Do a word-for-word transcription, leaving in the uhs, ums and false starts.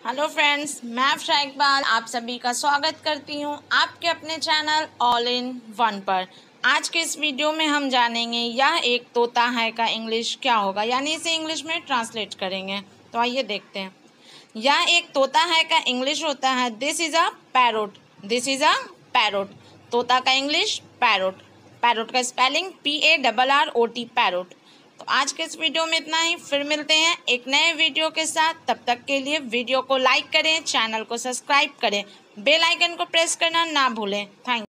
Hello friends, मैं अफशा इकबाल आप सभी का स्वागत करती हूं आपके अपने चैनल ऑल इन वन पर। आज के इस वीडियो में हम जानेंगे यह एक तोता है का इंग्लिश क्या होगा, यानी इसे इंग्लिश में ट्रांसलेट करेंगे। तो आइए देखते हैं। यह एक तोता है का इंग्लिश होता है this is a parrot. This is a parrot. तोता का इंग्लिश पैरोट। पैरोट का spelling P A double R O T parrot. तो आज के इस वीडियो में इतना ही। फिर मिलते हैं एक नए वीडियो के साथ। तब तक के लिए वीडियो को लाइक करें, चैनल को सब्सक्राइब करें, बेल आइकन को प्रेस करना ना भूलें। थैंक